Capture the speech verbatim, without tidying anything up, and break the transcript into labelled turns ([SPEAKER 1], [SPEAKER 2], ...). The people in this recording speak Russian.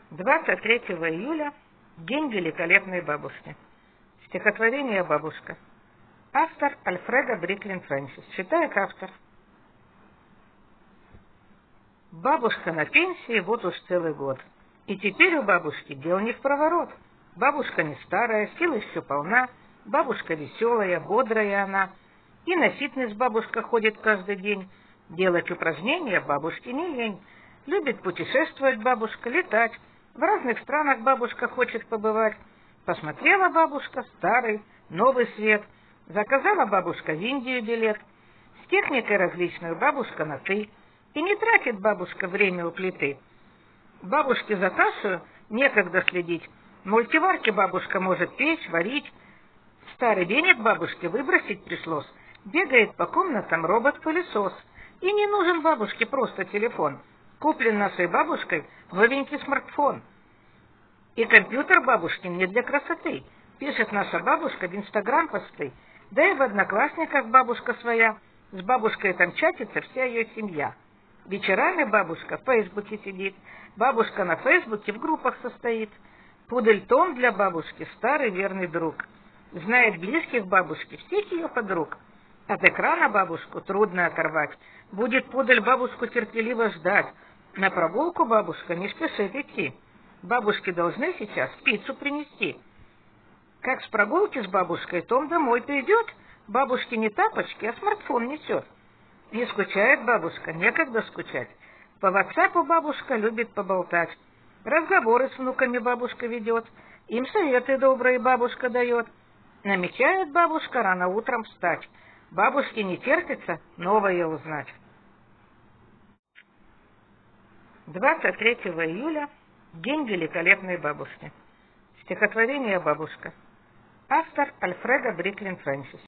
[SPEAKER 1] двадцать третьего июля – День великолепной бабушки. Стихотворение «Бабушка». Автор Альфреда Бриклин Фрэнсис. Читает автор. Бабушка на пенсии вот уж целый год. И теперь у бабушки дел не в проворот. Бабушка не старая, сил еще полна. Бабушка веселая, бодрая она. И на фитнес бабушка ходит каждый день. Делать упражнения бабушке не лень. Любит путешествовать бабушка, летать. В разных странах бабушка хочет побывать. Посмотрела бабушка старый, новый свет. Заказала бабушка в Индию билет. С техникой различной бабушка на «ты». И не тратит бабушка время у плиты. Бабушке за кассою некогда следить. В мультиварке бабушка может печь, варить. Старый веник бабушке выбросить пришлось. Бегает по комнатам робот-пылесос. И не нужен бабушке просто телефон. Куплен нашей бабушкой новенький смартфон. И компьютер бабушкин не для красоты. Пишет наша бабушка в Инстаграм посты. Да и в Одноклассниках бабушка своя. С бабушкой там чатится вся ее семья. Вечерами бабушка в Фейсбуке сидит. Бабушка на Фейсбуке в группах состоит. Пудель Том для бабушки старый верный друг. Знает близких бабушки, всех ее подруг. От экрана бабушку трудно оторвать. Будет пудель бабушку терпеливо ждать. На прогулку бабушка не спешит идти. Бабушке должны сейчас пиццу принести. Как с прогулки с бабушкой Том домой придет, бабушке не тапочки, а смартфон несет. Не скучает бабушка, некогда скучать. По ватсапу бабушка любит поболтать. Разговоры с внуками бабушка ведет. Им советы добрые бабушка дает. Намечает бабушка рано утром встать. Бабушке не терпится новое узнать. двадцать третьего июля – День великолепной бабушки. Стихотворение «Бабушка». Автор Альфреда Бриклин Фрэнсис.